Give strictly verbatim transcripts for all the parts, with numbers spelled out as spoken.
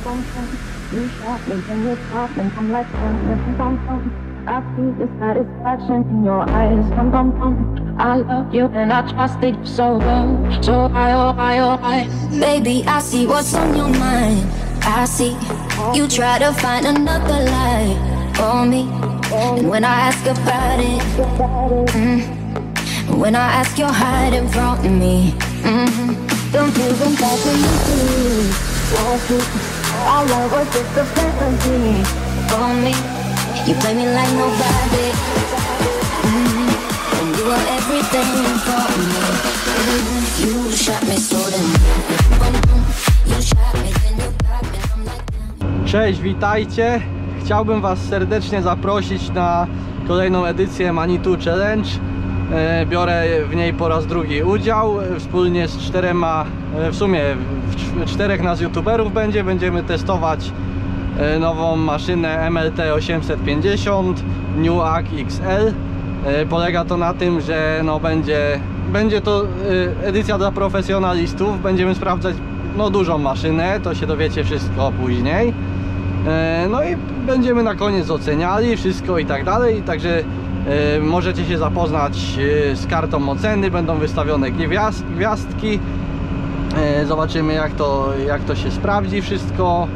You shot me and you talk and I'm like, dum dum dum. I see the satisfaction in your eyes, dum dum dum. I love you and I trusted you so well, so I, oh I, oh I. Baby, I see what's on your mind. I see you try to find another lie for me. And when I ask about it, mm, when I ask, you're hiding from me. Mm-hmm. Don't even talk to you too. All I was just a fantasy For me, you play me like nobody. Mm-hmm. And you are everything for me. Mm-hmm. You shot me so then. You shot me then you got me. I'm like. Cześć, witajcie. Chciałbym Was serdecznie zaprosić na kolejną edycję Manitou Challenge. Biorę w niej po raz drugi udział. Wspólnie z czterema, w sumie czterech nas youtuberów będzie. Będziemy testować nową maszynę M L T osiemset pięćdziesiąt New A G X L. Polega to na tym, że no będzie, będzie to edycja dla profesjonalistów. Będziemy sprawdzać no dużą maszynę, to się dowiecie wszystko później. No i będziemy na koniec oceniali wszystko i tak dalej. Także możecie się zapoznać z kartą oceny, będą wystawione gwiazd, gwiazdki. Zobaczymy jak to, jak to się sprawdzi wszystko.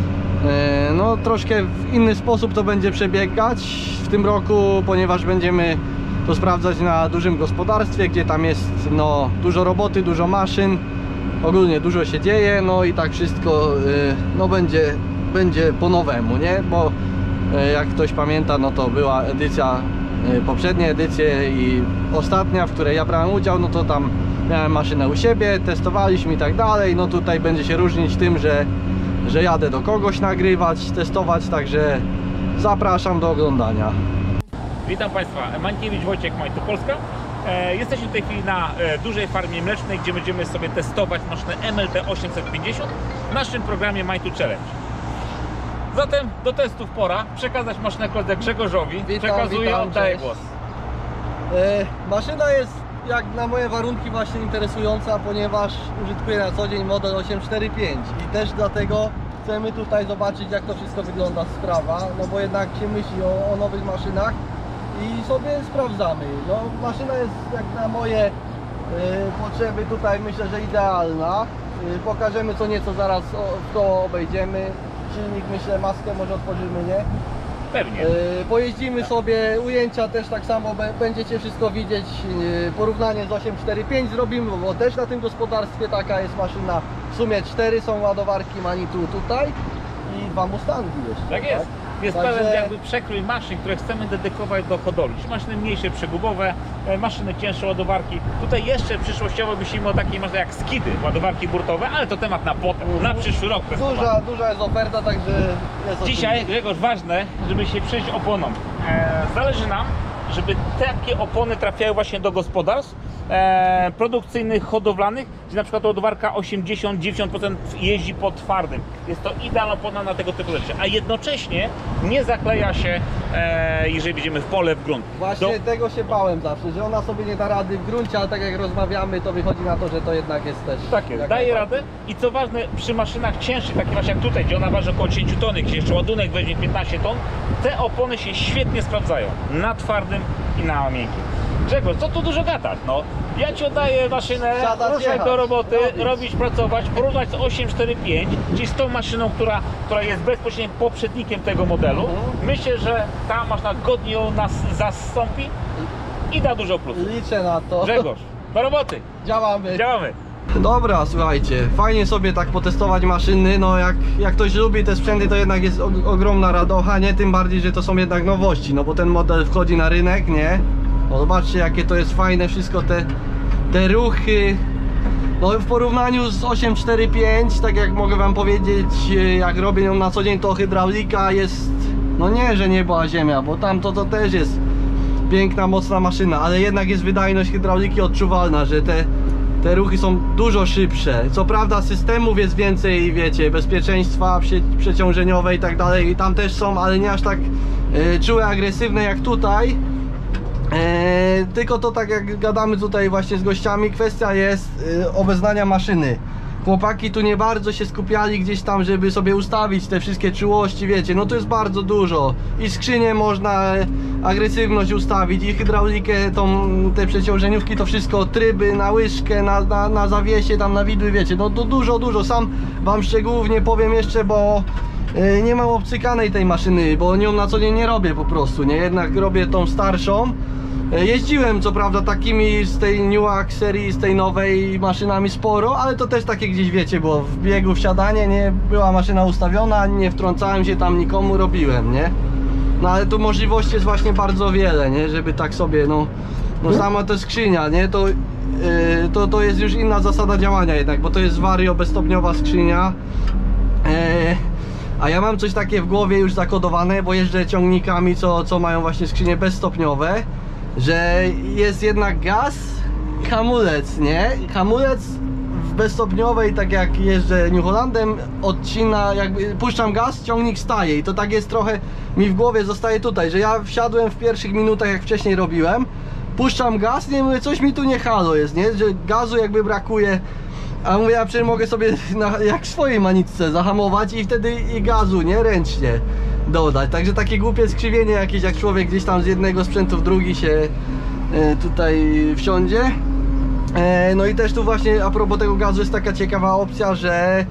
No troszkę w inny sposób to będzie przebiegać w tym roku, ponieważ będziemy to sprawdzać na dużym gospodarstwie, gdzie tam jest no dużo roboty, dużo maszyn, ogólnie dużo się dzieje, no i tak wszystko no będzie, będzie po nowemu, nie? Bo jak ktoś pamięta, no to była edycja, poprzednie edycje i ostatnia, w której ja brałem udział, no to tam miałem maszynę u siebie, testowaliśmy i tak dalej. No tutaj będzie się różnić tym, że, że jadę do kogoś nagrywać, testować, także zapraszam do oglądania. Witam Państwa, Mańkiewicz Wojciech, Manitou Polska. E, jesteśmy w tej chwili na e, dużej farmie mlecznej, gdzie będziemy sobie testować maszynę M L T osiemset pięćdziesiąt w naszym programie Manitou Challenge. Zatem do testów pora przekazać maszynę koledze Grzegorzowi. Witam, Przekazuję, witam, oddaję cześć. głos. E, maszyna jest jak na moje warunki właśnie interesująca, ponieważ użytkuję na co dzień model osiem cztery pięć i też dlatego chcemy tutaj zobaczyć jak to wszystko wygląda sprawa, no bo jednak się myśli o, o nowych maszynach i sobie sprawdzamy. No maszyna jest jak na moje y, potrzeby tutaj myślę, że idealna. Y, pokażemy co nieco zaraz o, w koło obejdziemy. Silnik myślę, maskę może otworzymy, nie? Pewnie. Yy, pojeździmy sobie, ujęcia też tak samo będziecie wszystko widzieć, yy, porównanie z osiem cztery pięć zrobimy, bo też na tym gospodarstwie taka jest maszyna. W sumie cztery są ładowarki Manitou tutaj i dwa Mustangi jeszcze. Tak jest. Tak? Jest Także... pewien jakby przekrój maszyn, które chcemy dedykować do hodowli. Maszyny mniejsze, przegubowe, maszyny cięższe, ładowarki. Tutaj jeszcze przyszłościowo myślimy o takiej maszynie jak skidy, ładowarki burtowe, ale to temat na potem, na przyszły rok. Duża, duża jest oferta, także jest dzisiaj, Grzegorz, ważne, żeby się przyjrzeć oponom. E, zależy nam, żeby takie opony trafiały właśnie do gospodarstw e, produkcyjnych, hodowlanych, gdzie na przykład ładowarka osiemdziesiąt do dziewięćdziesięciu procent jeździ po twardym. Jest to idealna opona na tego typu rzeczy, a jednocześnie nie zakleja się, e, jeżeli będziemy w pole, w grunt. Właśnie Do... tego się bałem zawsze, że ona sobie nie da rady w gruncie, ale tak jak rozmawiamy, to wychodzi na to, że to jednak jest też... Tak jest, daje radę i co ważne, przy maszynach cięższych, takich właśnie jak tutaj, gdzie ona waży około dziesięć ton, gdzie jeszcze ładunek weźmie piętnaście ton, te opony się świetnie sprawdzają na twardym i na miękkim. Grzegorz, co tu dużo gadać, no? Ja Ci oddaję maszynę, ruszaj do roboty, robić. robić, pracować, porównać z osiem cztery pięć, czyli z tą maszyną, która, która jest bezpośrednim poprzednikiem tego modelu. Mhm. Myślę, że ta maszyna godnie ją nas zastąpi i da dużo plusów. Liczę na to. Grzegorz, do roboty! Działamy! Działamy! Dobra, słuchajcie, fajnie sobie tak potestować maszyny, no jak, jak ktoś lubi te sprzęty, to jednak jest og ogromna radocha, nie? Tym bardziej, że to są jednak nowości, no bo ten model wchodzi na rynek, nie? No zobaczcie jakie to jest fajne wszystko, te, te ruchy. No w porównaniu z osiem cztery pięć, tak jak mogę wam powiedzieć, jak robię ją na co dzień, to hydraulika jest, no nie, że niebo a ziemia, bo tam to, to też jest piękna, mocna maszyna, ale jednak jest wydajność hydrauliki odczuwalna, że te Te ruchy są dużo szybsze. Co prawda systemów jest więcej, wiecie, bezpieczeństwa przeciążeniowe i tak dalej, i tam też są, ale nie aż tak e, czułe, agresywne jak tutaj. E, tylko to tak jak gadamy tutaj właśnie z gościami, kwestia jest e, obeznania maszyny. chłopaki tu nie bardzo się skupiali gdzieś tam, żeby sobie ustawić te wszystkie czułości, wiecie, no to jest bardzo dużo. I skrzynię można, agresywność ustawić, i hydraulikę, tą, te przeciążeniówki, to wszystko, tryby na łyżkę, na, na, na zawiesie, tam na widły, wiecie, no to dużo, dużo. Sam wam szczegółów nie powiem jeszcze, bo yy, nie mam obcykanej tej maszyny, bo nią na co dzień nie robię po prostu, nie, jednak robię tą starszą. Jeździłem co prawda takimi z tej Newax serii, z tej nowej maszynami sporo, ale to też takie gdzieś, wiecie, było w biegu wsiadanie, nie była maszyna ustawiona, nie wtrącałem się tam nikomu, robiłem, nie? No ale tu możliwości jest właśnie bardzo wiele, nie? Żeby tak sobie, no, no sama to skrzynia, nie? To, yy, to, to jest już inna zasada działania jednak, bo to jest Vario bezstopniowa skrzynia. Yy, a ja mam coś takie w głowie już zakodowane, bo jeżdżę ciągnikami, co, co mają właśnie skrzynie bezstopniowe, że jest jednak gaz i hamulec, nie? Hamulec w bezstopniowej, tak jak jeżdżę New Hollandem, odcina, jakby puszczam gaz, ciągnik staje i to tak jest trochę mi w głowie zostaje tutaj, że ja wsiadłem w pierwszych minutach, jak wcześniej robiłem, puszczam gaz, nie mówię, coś mi tu nie halo jest, nie? Że gazu jakby brakuje, a mówię, ja przecież mogę sobie na, jak w swojej manitce zahamować i wtedy i gazu, nie? Ręcznie dodać, także takie głupie skrzywienie jakieś, jak człowiek gdzieś tam z jednego sprzętu w drugi się e, tutaj wsiądzie. E, no i też tu właśnie a propos tego gazu jest taka ciekawa opcja, że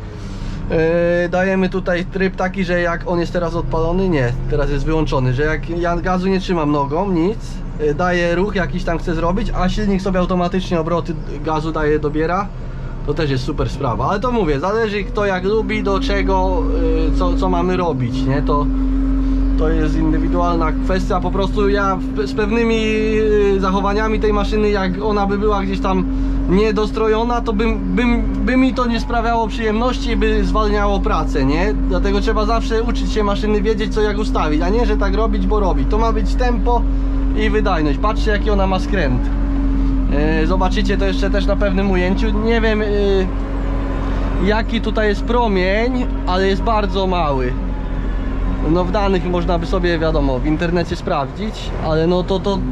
e, dajemy tutaj tryb taki, że jak on jest teraz odpalony, nie, teraz jest wyłączony, że jak ja gazu nie trzymam nogą, nic, e, daję ruch jakiś tam chcę zrobić, a silnik sobie automatycznie obroty gazu daje, dobiera. To też jest super sprawa, ale to mówię, zależy kto jak lubi, do czego, co, co mamy robić, nie? To, to jest indywidualna kwestia, po prostu ja z pewnymi zachowaniami tej maszyny, jak ona by była gdzieś tam niedostrojona, to bym, bym, by mi to nie sprawiało przyjemności, by zwalniało pracę, nie? Dlatego trzeba zawsze uczyć się maszyny, wiedzieć co jak ustawić, a nie, że tak robić, bo robić. To ma być tempo i wydajność. Patrzcie jaki ona ma skręt. Zobaczycie to jeszcze też na pewnym ujęciu. Nie wiem jaki tutaj jest promień, ale jest bardzo mały. No w danych można by sobie, wiadomo, w internecie sprawdzić, ale no to to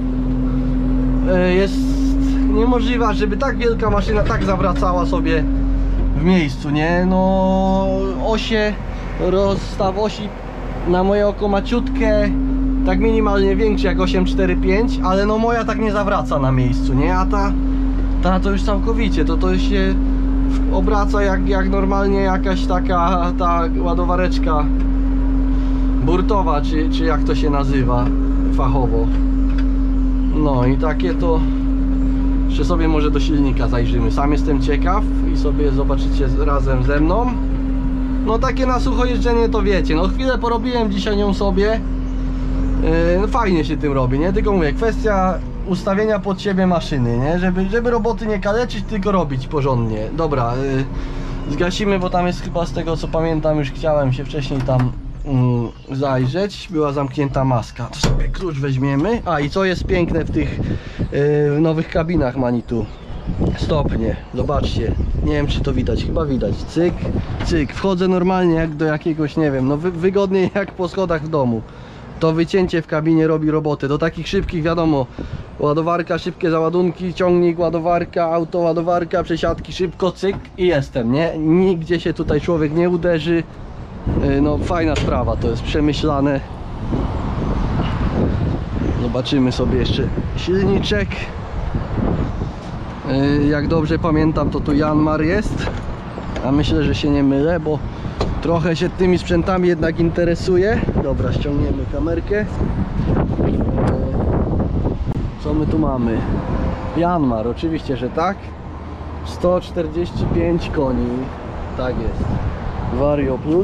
jest niemożliwe, żeby tak wielka maszyna tak zawracała sobie w miejscu, nie? No osie, rozstaw osi na moje oko maciutkie, tak minimalnie większy jak osiem cztery pięć, ale no moja tak nie zawraca na miejscu, nie? A ta, ta to już całkowicie, to to się obraca jak, jak normalnie jakaś taka ta ładowareczka burtowa, czy, czy jak to się nazywa fachowo. No i takie to jeszcze sobie może do silnika zajrzymy, sam jestem ciekaw i sobie zobaczycie razem ze mną. No takie na sucho jeżdżenie to wiecie, no chwilę porobiłem dzisiaj nią sobie. Yy, fajnie się tym robi, nie? Tylko mówię, kwestia ustawienia pod siebie maszyny, nie? Żeby, żeby roboty nie kaleczyć, tylko robić porządnie. Dobra, yy, zgasimy, bo tam jest chyba, z tego co pamiętam, już chciałem się wcześniej tam yy, zajrzeć. Była zamknięta maska. To sobie klucz weźmiemy. A i co jest piękne w tych yy, nowych kabinach Manitou? Stopnie, zobaczcie, nie wiem czy to widać, chyba widać, cyk, cyk, wchodzę normalnie jak do jakiegoś, nie wiem, no wy, wygodniej jak po schodach w domu. To wycięcie w kabinie robi robotę. Do takich szybkich, wiadomo, ładowarka, szybkie załadunki, ciągnik, ładowarka, auto, ładowarka, przesiadki, szybko, cyk i jestem, nie? Nigdzie się tutaj człowiek nie uderzy. No fajna sprawa, to jest przemyślane. Zobaczymy sobie jeszcze silniczek. Jak dobrze pamiętam, to tu Janmar jest. A myślę, że się nie mylę, bo trochę się tymi sprzętami jednak interesuję. Dobra, ściągniemy kamerkę. Co my tu mamy? Janmar, oczywiście, że tak. sto czterdzieści pięć koni. Tak jest. Vario Plus.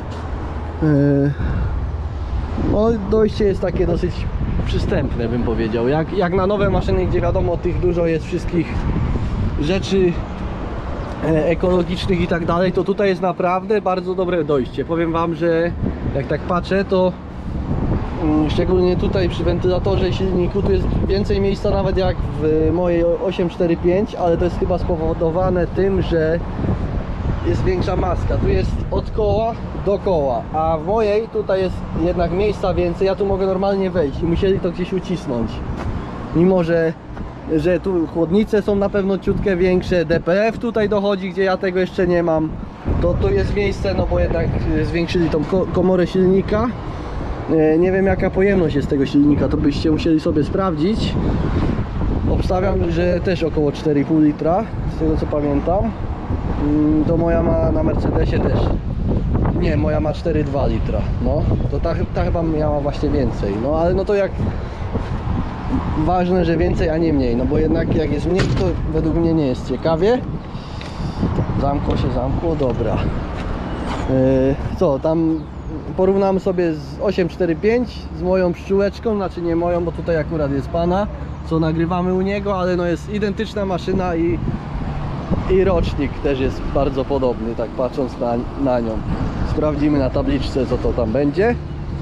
No, dojście jest takie dosyć przystępne, bym powiedział. Jak, jak na nowe maszyny, gdzie wiadomo, tych dużo jest wszystkich rzeczy ekologicznych i tak dalej, to tutaj jest naprawdę bardzo dobre dojście. Powiem wam, że jak tak patrzę, to szczególnie tutaj przy wentylatorze i silniku tu jest więcej miejsca nawet jak w mojej osiem cztery pięć, ale to jest chyba spowodowane tym, że jest większa maska. Tu jest od koła do koła, a w mojej tutaj jest jednak miejsca więcej. Ja tu mogę normalnie wejść i musieli to gdzieś ucisnąć, mimo że że tu chłodnice są na pewno ciutkę większe, D P F tutaj dochodzi, gdzie ja tego jeszcze nie mam. To tu jest miejsce, no bo jednak zwiększyli tą komorę silnika. Nie wiem jaka pojemność jest tego silnika, to byście musieli sobie sprawdzić. Obstawiam, że też około cztery i pół litra, z tego co pamiętam. To moja ma na Mercedesie też. Nie, moja ma cztery i dwa litra. No, to ta, ta chyba miała właśnie więcej. No ale no to jak... Ważne, że więcej, a nie mniej. No bo jednak jak jest mniej, to według mnie nie jest ciekawie. Zamkło się, zamkło, dobra. Yy, co, tam porównamy sobie z osiem cztery pięć z moją pszczółeczką, znaczy nie moją, bo tutaj akurat jest pana, co nagrywamy u niego, ale no jest identyczna maszyna i, i rocznik też jest bardzo podobny, tak patrząc na, na nią. Sprawdzimy na tabliczce, co to tam będzie.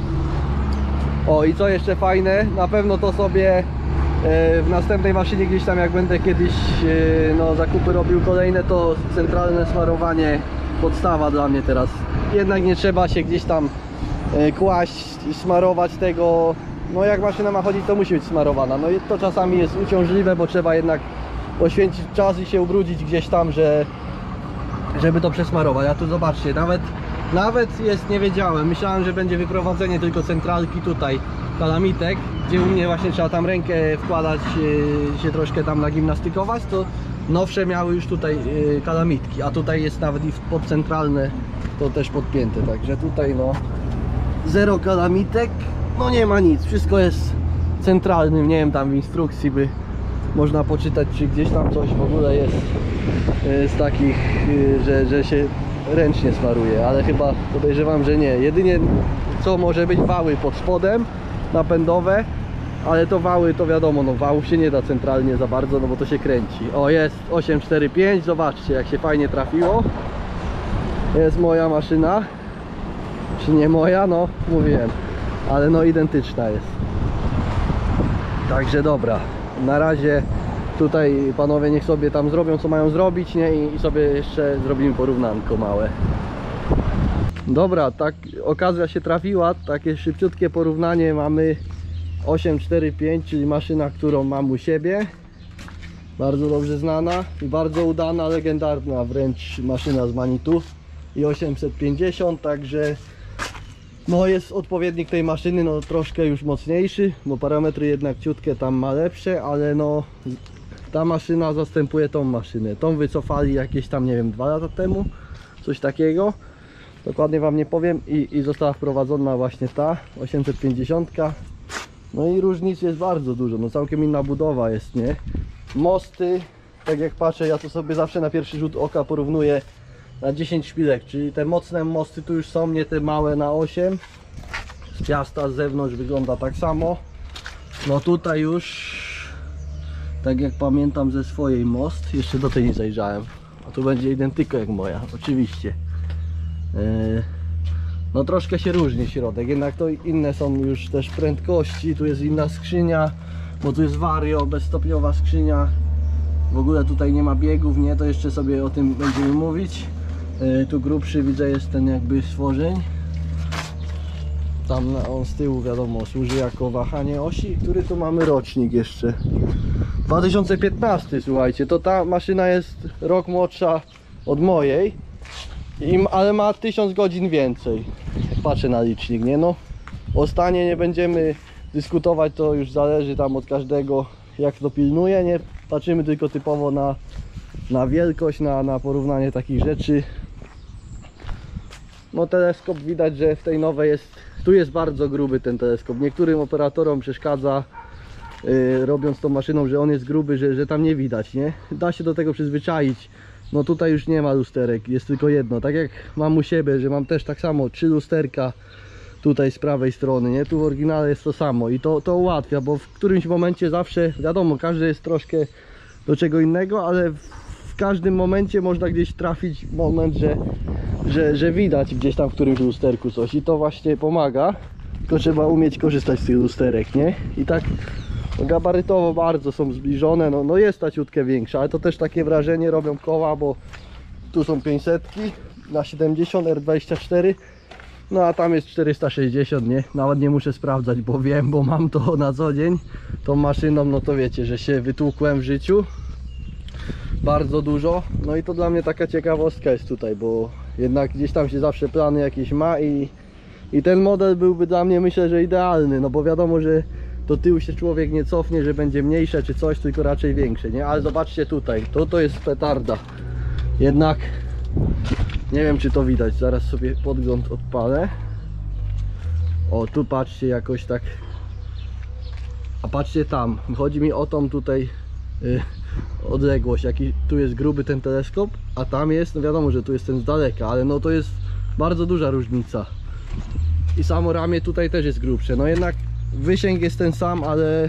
O, i co jeszcze fajne, na pewno to sobie w następnej maszynie gdzieś tam, jak będę kiedyś no, zakupy robił kolejne, to centralne smarowanie podstawa dla mnie teraz. Jednak nie trzeba się gdzieś tam kłaść i smarować tego. No jak maszyna ma chodzić, to musi być smarowana. No i to czasami jest uciążliwe, bo trzeba jednak poświęcić czas i się ubrudzić gdzieś tam, że żeby to przesmarować. A tu zobaczcie, nawet nawet jest, nie wiedziałem, myślałem, że będzie wyprowadzenie tylko centralki tutaj kalamitek, gdzie u mnie właśnie trzeba tam rękę wkładać, się troszkę tam nagimnastykować, to nowsze miały już tutaj kalamitki, a tutaj jest nawet i podcentralne to też podpięte, także tutaj no zero kalamitek, no nie ma nic, wszystko jest centralnym, nie wiem, tam w instrukcji by można poczytać, czy gdzieś tam coś w ogóle jest z takich, że, że się ręcznie smaruje, ale chyba podejrzewam, że nie. Jedynie co może być, wały pod spodem napędowe, ale to wały to wiadomo, no wałów się nie da centralnie za bardzo, no bo to się kręci. O, jest osiem cztery pięć, zobaczcie jak się fajnie trafiło. Jest moja maszyna, czy nie moja, no mówiłem, ale no identyczna jest. Także dobra, na razie tutaj panowie niech sobie tam zrobią co mają zrobić, nie? I sobie jeszcze zrobimy porównanko małe. Dobra, tak okazja się trafiła, takie szybciutkie porównanie. Mamy osiem cztery pięć, czyli maszyna, którą mam u siebie, bardzo dobrze znana i bardzo udana, legendarna wręcz maszyna z Manitou, i osiemset pięćdziesiąt, także no jest odpowiednik tej maszyny, no troszkę już mocniejszy, bo parametry jednak ciutkie tam ma lepsze, ale no ta maszyna zastępuje tą maszynę. Tą wycofali jakieś tam, nie wiem, dwa lata temu, coś takiego. Dokładnie wam nie powiem, i, i została wprowadzona właśnie ta osiemset pięćdziesiąt. No i różnic jest bardzo dużo, no całkiem inna budowa jest, nie? Mosty, tak jak patrzę, ja to sobie zawsze na pierwszy rzut oka porównuję na dziesięć szpilek, czyli te mocne mosty tu już są, nie te małe na osiem. Z piasta z zewnątrz wygląda tak samo. No tutaj już, tak jak pamiętam ze swojej most, jeszcze do tej nie zajrzałem, a tu będzie identyko jak moja, oczywiście. Yy, no troszkę się różni środek, jednak to inne są już też prędkości, tu jest inna skrzynia, bo tu jest Vario, bezstopniowa skrzynia. W ogóle tutaj nie ma biegów, nie? To jeszcze sobie o tym będziemy mówić. Yy, tu grubszy widzę jest ten jakby stworzeń. Tam on z tyłu wiadomo służy jako wahanie osi. Który tu mamy rocznik jeszcze? dwa tysiące piętnasty, słuchajcie, to ta maszyna jest rok młodsza od mojej, i, ale ma tysiąc godzin więcej. Patrzę na licznik, nie? No, o stanie nie będziemy dyskutować, to już zależy tam od każdego, jak to pilnuje, nie? Patrzymy tylko typowo na, na wielkość, na, na porównanie takich rzeczy. No teleskop widać, że w tej nowej jest, tu jest bardzo gruby ten teleskop. Niektórym operatorom przeszkadza, Yy, robiąc tą maszyną, że on jest gruby, że, że tam nie widać, nie? Da się do tego przyzwyczaić. No tutaj już nie ma lusterek, jest tylko jedno. Tak jak mam u siebie, że mam też tak samo trzy lusterka tutaj z prawej strony, nie? Tu w oryginale jest to samo i to, to ułatwia, bo w którymś momencie zawsze, wiadomo, każdy jest troszkę do czego innego, ale w, w każdym momencie można gdzieś trafić moment, że, że, że widać gdzieś tam w którymś lusterku coś i to właśnie pomaga. Tylko trzeba umieć korzystać z tych lusterek, nie? I tak gabarytowo bardzo są zbliżone, no, no jest ta ciutkę większa, ale to też takie wrażenie robią koła, bo tu są pięćsetki na siedemdziesiąt R dwadzieścia cztery, No a tam jest czterysta sześćdziesiąt, nie? Nawet nie muszę sprawdzać, bo wiem, bo mam to na co dzień. Tą maszyną, no to wiecie, że się wytłukłem w życiu bardzo dużo. No i to dla mnie taka ciekawostka jest tutaj, bo jednak gdzieś tam się zawsze plany jakieś ma i, i ten model byłby dla mnie, myślę, że idealny. No bo wiadomo, że do tyłu się człowiek nie cofnie, że będzie mniejsze czy coś, tylko raczej większe, nie? Ale zobaczcie tutaj, to to jest petarda. Jednak nie wiem, czy to widać, zaraz sobie podgląd odpalę. O, tu patrzcie jakoś tak. A patrzcie tam, chodzi mi o tą tutaj yy, odległość, jaki tu jest gruby ten teleskop, a tam jest, no wiadomo, że tu jest ten z daleka, ale no to jest bardzo duża różnica. I samo ramię tutaj też jest grubsze, no jednak wysięg jest ten sam, ale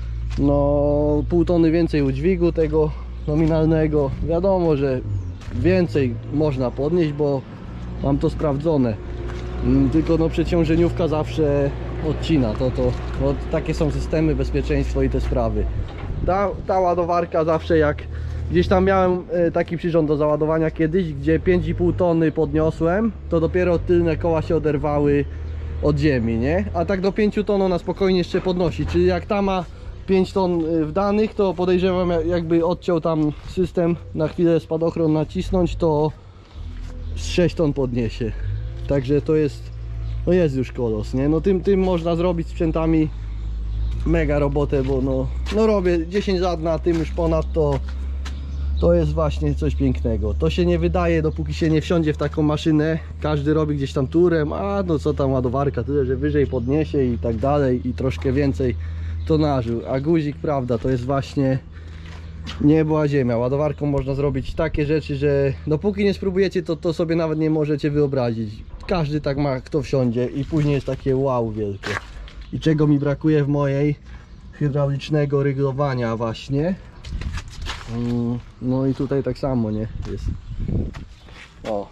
no pół tony więcej udźwigu tego nominalnego. Wiadomo, że więcej można podnieść, bo mam to sprawdzone. Tylko no przeciążeniówka zawsze odcina. To, to, to takie są systemy, bezpieczeństwo i te sprawy. Ta, ta ładowarka zawsze jak gdzieś tam miałem taki przyrząd do załadowania kiedyś, gdzie pięć i pół tony podniosłem, to dopiero tylne koła się oderwały od ziemi, nie? A tak do pięciu ton ona spokojnie jeszcze podnosi. Czyli jak ta ma pięć ton w danych, to podejrzewam, jakby odciął tam system, na chwilę spadochron nacisnąć, to z sześć ton podniesie. Także to jest, no jest już kolos, nie? No tym, tym można zrobić sprzętami mega robotę, bo no, no robię dziesięć lat na tym już ponad, to to jest właśnie coś pięknego. To się nie wydaje, dopóki się nie wsiądzie w taką maszynę. Każdy robi gdzieś tam turem, a no co tam ładowarka, tyle że wyżej podniesie i tak dalej i troszkę więcej tonażu. A guzik, prawda, to jest właśnie niebo a ziemia. Ładowarką można zrobić takie rzeczy, że dopóki nie spróbujecie, to, to sobie nawet nie możecie wyobrazić. Każdy tak ma, kto wsiądzie i później jest takie wow wielkie. I czego mi brakuje w mojej? Hydraulicznego ryglowania właśnie. No i tutaj tak samo, nie? Jest. O.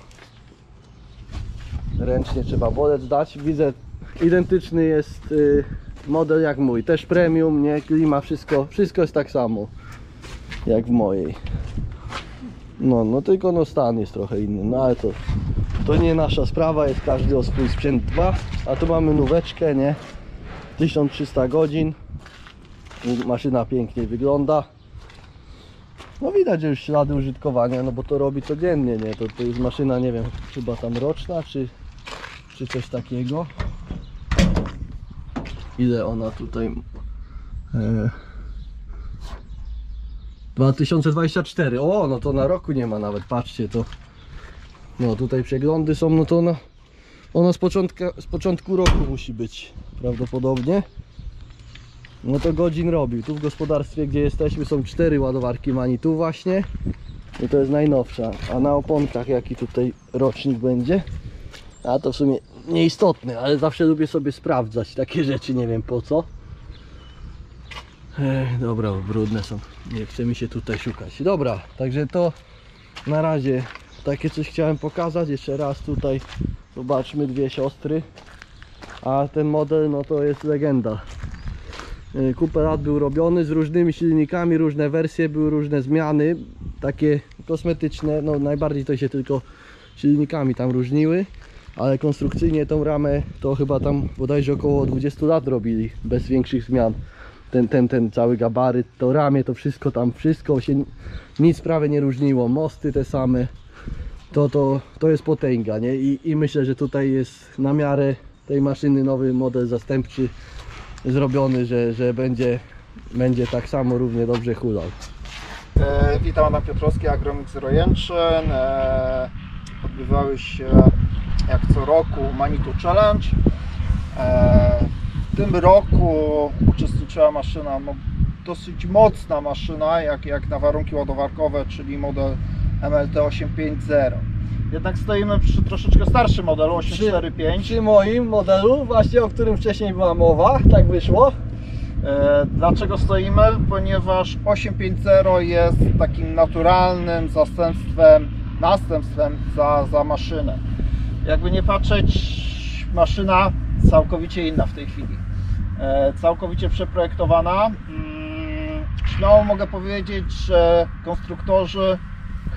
Ręcznie trzeba bolec dać. Widzę, identyczny jest y, model jak mój. Też premium, nie? Klima, wszystko, wszystko jest tak samo jak w mojej. No, no tylko no stan jest trochę inny, no ale to, to nie nasza sprawa, jest każdy o swój sprzęt dba. A tu mamy nóweczkę, nie? tysiąc trzysta godzin. Maszyna pięknie wygląda. No widać, że już ślady użytkowania, no bo to robi codziennie, nie? To, to jest maszyna, nie wiem, chyba tam roczna, czy, czy coś takiego. Ile ona tutaj... E... dwa tysiące dwadzieścia cztery. O, no to na roku nie ma nawet, patrzcie to. No tutaj przeglądy są, no to ona, ona z, początka, z początku roku musi być prawdopodobnie. No to godzin robił. Tu w gospodarstwie, gdzie jesteśmy, są cztery ładowarki Manitou właśnie. I to jest najnowsza. A na oponkach jaki tutaj rocznik będzie? A to w sumie nieistotne, ale zawsze lubię sobie sprawdzać takie rzeczy, nie wiem po co. Ech, dobra, brudne są. Nie chce mi się tutaj szukać. Dobra, także to na razie takie coś chciałem pokazać. Jeszcze raz tutaj zobaczmy dwie siostry. A ten model, no to jest legenda. Kupę lat był robiony z różnymi silnikami, różne wersje, były różne zmiany, takie kosmetyczne, no najbardziej to się tylko silnikami tam różniły, ale konstrukcyjnie tą ramę to chyba tam bodajże około dwudziestu lat robili, bez większych zmian. Ten, ten, ten cały gabaryt, to ramię, to wszystko tam, wszystko się nic prawie nie różniło, mosty te same, to, to, to jest potęga, nie? I, i myślę, że tutaj jest na miarę tej maszyny nowy model zastępczy zrobiony, że, że będzie, będzie tak samo równie dobrze hulał. E, witam, Adam Piotrowski, Agromix Rojęczyn. E, odbywały się jak co roku Manitou Challenge. E, w tym roku uczestniczyła maszyna, no, dosyć mocna maszyna, jak, jak na warunki ładowarkowe, czyli model M L T osiemset pięćdziesiąt. Jednak stoimy przy troszeczkę starszym modelu osiemset czterdzieści pięć. Przy, przy moim modelu, właśnie o którym wcześniej była mowa, tak wyszło. E, dlaczego stoimy? Ponieważ osiemset pięćdziesiąt jest takim naturalnym zastępstwem, następstwem za, za maszynę. Jakby nie patrzeć, maszyna całkowicie inna w tej chwili. E, całkowicie przeprojektowana. Mm, śmiało mogę powiedzieć, że konstruktorzy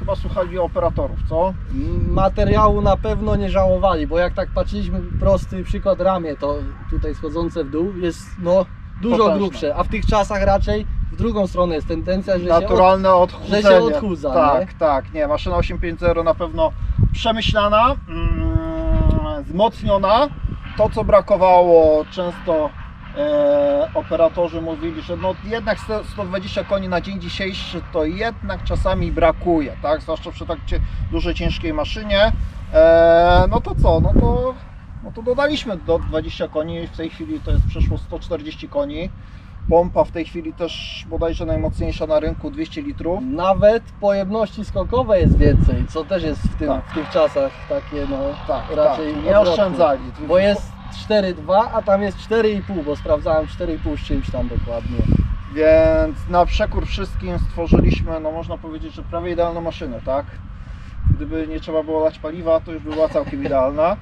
chyba słuchali operatorów, co? Materiału na pewno nie żałowali, bo jak tak patrzyliśmy, prosty przykład ramię, to tutaj schodzące w dół jest no dużo Potężne. grubsze, a w tych czasach raczej w drugą stronę jest tendencja, że Naturalne się, od, odchudzenie. że się odchudza. Tak, nie? tak, nie, maszyna osiem pięć zero na pewno przemyślana, mm, wzmocniona. To, co brakowało, często e, operatorzy mówili, że no jednak sto dwadzieścia koni na dzień dzisiejszy to jednak czasami brakuje, tak? Zwłaszcza przy tak dużej, ciężkiej maszynie. E, no to co, no to, no to dodaliśmy do dwadzieścia koni, w tej chwili to jest przeszło sto czterdzieści koni. Pompa w tej chwili też bodajże najmocniejsza na rynku, dwieście litrów. Nawet pojemności skokowe jest więcej, co też jest w, tym, Tak. w tych czasach takie no Tak, raczej tak, nie odwrotnie. oszczędzali. Bo jest cztery dwa, a tam jest cztery i pół, bo sprawdzałem cztery i pół z czymś tam dokładnie. Więc na przekór wszystkim stworzyliśmy, no można powiedzieć, że prawie idealną maszynę, tak? Gdyby nie trzeba było lać paliwa, to już by była całkiem idealna.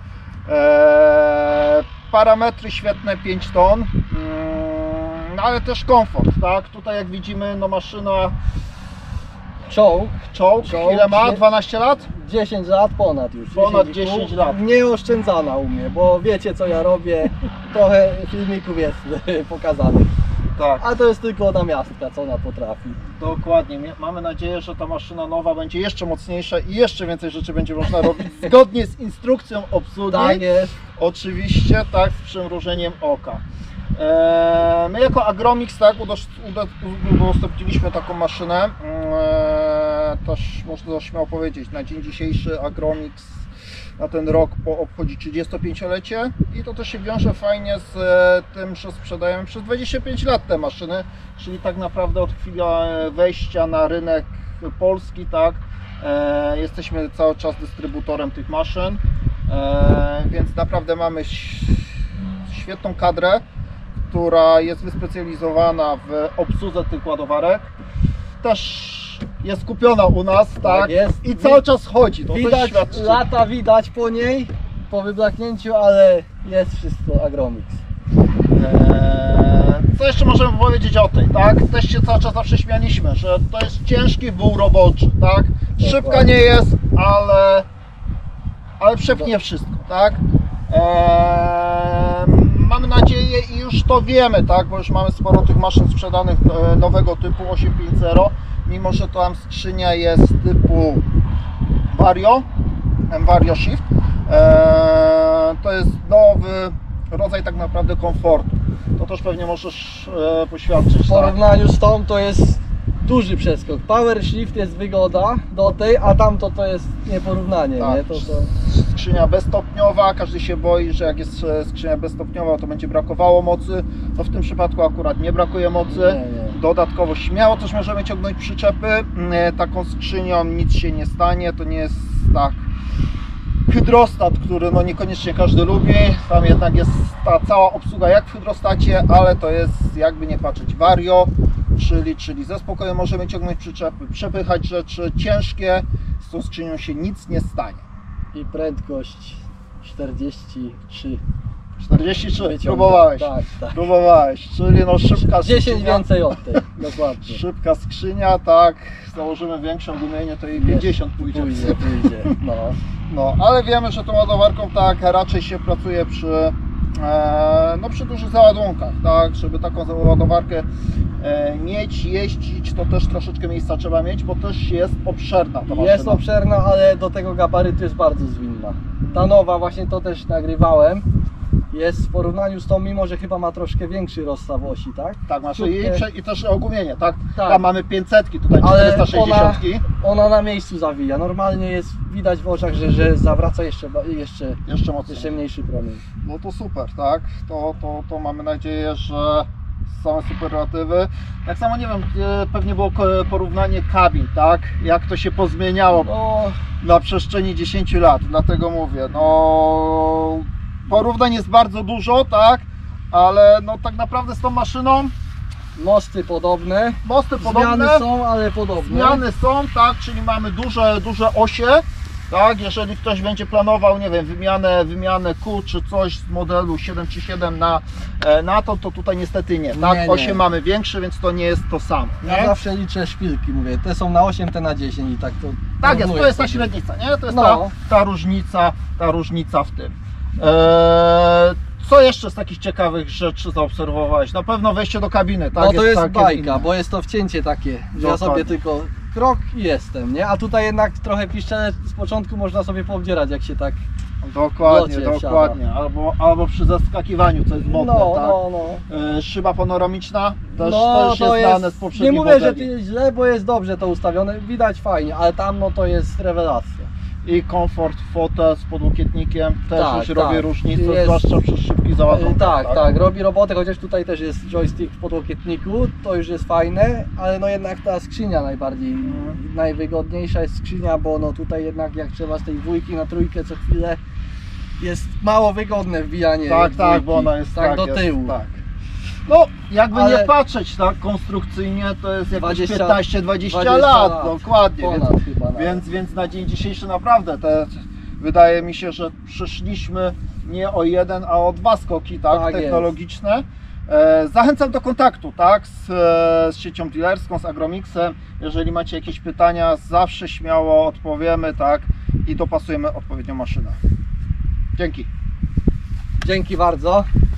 Eee, parametry świetne, pięć ton, mm, no ale też komfort, tak? Tutaj jak widzimy, no maszyna Czołg czołg, Czołg, ile ma? nie- dwanaście lat? dziesięć lat ponad już. Ponad dziesięć i pół. dziesięć lat. Nie oszczędzana u mnie, bo wiecie co ja robię, trochę filmików jest pokazanych. Tak. A to jest tylko namiastka, co ona potrafi. Dokładnie. Mie- Mamy nadzieję, że ta maszyna nowa będzie jeszcze mocniejsza i jeszcze więcej rzeczy będzie można robić zgodnie z instrukcją obsługi. Tak jest. Oczywiście, tak, z przymrużeniem oka. Eee, my jako Agromix, tak, udos- uda- udostępniliśmy taką maszynę. Eee, też można śmiało powiedzieć, na dzień dzisiejszy Agromix na ten rok po obchodzi trzydziestopięciolecie i to też się wiąże fajnie z e, tym, że sprzedajemy przez dwadzieścia pięć lat te maszyny, czyli tak naprawdę od chwili e, wejścia na rynek polski, tak, e, jesteśmy cały czas dystrybutorem tych maszyn, e, więc naprawdę mamy ś- świetną kadrę, która jest wyspecjalizowana w obsłudze tych ładowarek. Też jest kupiona u nas, tak, Tak jest. i cały czas chodzi. To też Widać, świadczy. lata widać po niej, po wyblaknięciu, ale jest wszystko Agromix. Eee, Co jeszcze możemy powiedzieć o tej, tak? Też się cały czas zawsze śmialiśmy, że to jest ciężki wół roboczy, tak? Szybka Dokładnie. nie jest, ale, ale przepchnie wszystko, tak? Eee, Mamy nadzieję i już to wiemy, tak? Bo już mamy sporo tych maszyn sprzedanych e, nowego typu osiem pięć zero, mimo że tam skrzynia jest typu Vario, M-Vario Shift. Eee, to jest nowy rodzaj tak naprawdę komfortu. To też pewnie możesz e, poświadczyć. W porównaniu z tą to jest duży przeskok. Power Shift jest wygoda do tej, a tamto to jest nieporównanie, Tak. nie? To, to... Skrzynia bezstopniowa, każdy się boi, że jak jest e, skrzynia bezstopniowa, to będzie brakowało mocy. No w tym przypadku akurat nie brakuje mocy. Nie, nie. Dodatkowo śmiało też możemy ciągnąć przyczepy. E, Taką skrzynią nic się nie stanie, to nie jest tak hydrostat, który no niekoniecznie każdy lubi. Tam jednak jest ta cała obsługa jak w hydrostacie, ale to jest jakby nie patrzeć Vario, czyli, czyli ze spokojem możemy ciągnąć przyczepy, przepychać rzeczy ciężkie, z tą skrzynią się nic nie stanie. I prędkość czterdzieści trzy. czterdzieści trzy, wyciąga. próbowałeś, Tak, tak. próbowałeś, czyli no szybka dziesięć skrzynia, więcej od tej, dokładnie. szybka skrzynia, tak, założymy większą gumienie, to jej pięćdziesiąt pójdzie. Pójdzie, pójdzie. No. No, ale wiemy, że tą ładowarką tak raczej się pracuje przy, e, no, przy dużych załadunkach, tak, żeby taką ładowarkę e, mieć, jeździć, to też troszeczkę miejsca trzeba mieć, bo też jest obszerna ta maszyna. Jest obszerna, ale do tego gabarytu jest bardzo zwinna. Ta nowa, właśnie to też nagrywałem, jest w porównaniu z tą, mimo że chyba ma troszkę większy rozstaw osi, tak? Tak, masz i, Ciutkie. prze- i też ogumienie, tak? Tak. Tam mamy pięćsetki, tutaj Ale czterysta sześćdziesiąt. ona, ona na miejscu zawija. Normalnie jest widać w oczach, że, że zawraca jeszcze, ba- jeszcze, Jeszcze mocniej. jeszcze mniejszy promień. No to super, tak? To, to, to mamy nadzieję, że same superlatywy. Tak samo nie wiem, e, pewnie było ko- porównanie kabin, tak? Jak to się pozmieniało No, na przestrzeni dziesięciu lat, dlatego mówię, no porównań jest bardzo dużo, tak? Ale no tak naprawdę z tą maszyną mosty podobne. mosty podobne. Zmiany są, ale podobne. Zmiany są, tak, czyli mamy duże, duże osie, Tak, jeżeli ktoś będzie planował, nie wiem, wymianę, wymianę kół czy coś z modelu siedem trzy siedem na, na to, to tutaj niestety nie, tak? Nie, nie. osiem mamy większy, więc to nie jest to samo. Ja Nie? zawsze liczę szpilki, mówię, te są na osiem, te na dziesięć i tak to... Tak jest, to jest ta sobie. średnica, nie? To jest No. ta, ta różnica, ta różnica w tym. Eee, co jeszcze z takich ciekawych rzeczy zaobserwowałeś? Na pewno wejście do kabiny, tak? No to jest całkiem bajka, inne. bo jest to wcięcie takie, że ja Dokładnie. sobie tylko krok i jestem, nie? A tutaj jednak trochę piszczele z początku można sobie poobdzierać, jak się tak... Dokładnie, locie dokładnie. Albo, albo przy zaskakiwaniu, co jest modne, No, tak? no, no. Eee, szyba panoramiczna, też, No, to już jest znane z nie poprzednich mówię, że to modeli. jest źle, bo jest dobrze to ustawione, widać fajnie, ale tam no to jest rewelacja. I komfort, fotel z podłokietnikiem też Tak, już tak. robi różnicę, Jest- zwłaszcza przy szybkich załadunkach. Tak, tak, tak, robi robotę, chociaż tutaj też jest joystick w podłokietniku, to już jest fajne, ale no jednak ta skrzynia najbardziej, Mhm. najwygodniejsza jest skrzynia, bo no tutaj jednak jak trzeba z tej dwójki na trójkę co chwilę, jest mało wygodne wbijanie Tak, tak, dwójki, bo ona jest tak, tak do jest, tyłu. Tak. No, jakby Ale- nie patrzeć tak konstrukcyjnie, to jest jakieś dwadzieścia piętnaście dwadzieścia dwadzieścia lat, lat. dokładnie. Ponad Więc, chyba nawet. więc, więc na dzień dzisiejszy naprawdę te, wydaje mi się, że przeszliśmy nie o jeden, a o dwa skoki tak, Tak jest. technologiczne. E, Zachęcam do kontaktu, tak, z, e, z siecią dealerską, z Agromixem. Jeżeli macie jakieś pytania, zawsze śmiało odpowiemy, tak, i dopasujemy odpowiednią maszynę. Dzięki. Dzięki bardzo.